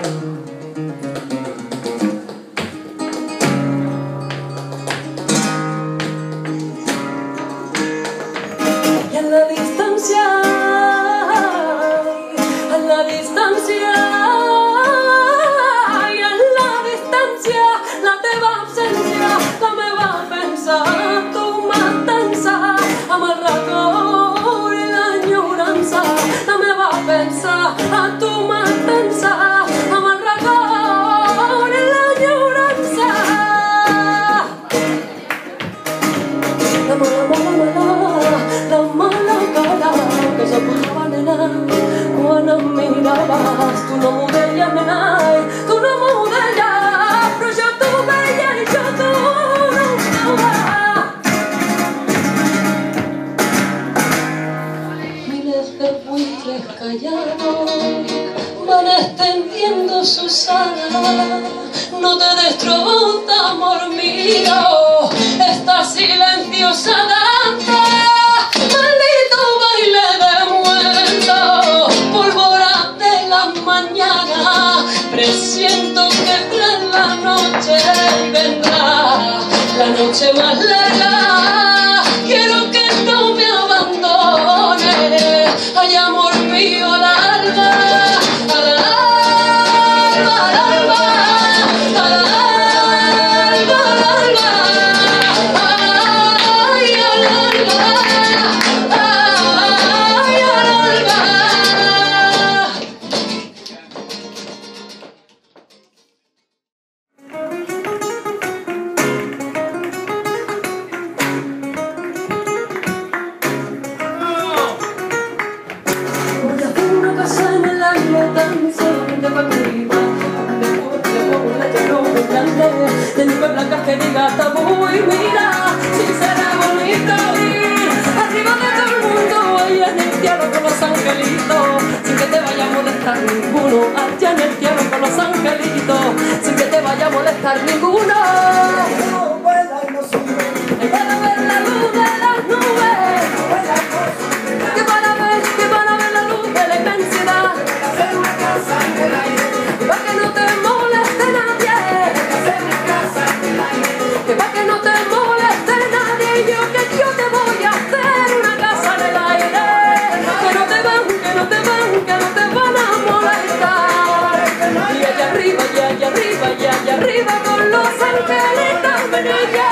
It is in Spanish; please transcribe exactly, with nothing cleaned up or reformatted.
Y a la distancia, a la distancia, y a la distancia, la teva ausencia, la meva pensa, tu matança, amb el record i l'enyorança, la meva pensa, a tu matança, amb el record i l'enyorança. La mala, mala, mala, la mala cara que se posava, nena, quan em miraves. Tu no m'ho deies, nena, tu no m'ho deies, però jo t'ho veia i jo t'ho notava. Miles de buitres callados van extendiendo sus alas. No te destrozas, amor mío, esta silenciosa danza. Maldito baile de muertos, pólvora de la mañana. Presiento que trae la noche y vendrá la noche más larga. Quiero que no me abandone, ay amor mío, al alba, al alba, al alba, al alba, al alba, ay al alba, ay al alba. Voy a hacer una casa en el aire tan solamente para arriba, donde le pongo un lechero muy grande, de nubes blancas que diga tabú y mira, si será bonito ir arriba de todo el mundo, allá en el cielo con los angelitos, sin que te vaya a molestar ninguno, allá en el cielo con los angelitos, sin que te vaya a molestar ninguno. Y para ver la luz de las nubes, que para ver, que para ver la luz de la inmensidad, y para que no te moleste nadie, que para que no te moleste nadie, yo que yo te voy a hacer una casa en el aire, que no te van, que no te van, que no te van a molestar. Y allá arriba, y allá arriba, y allá arriba con los angelitos, ven ella.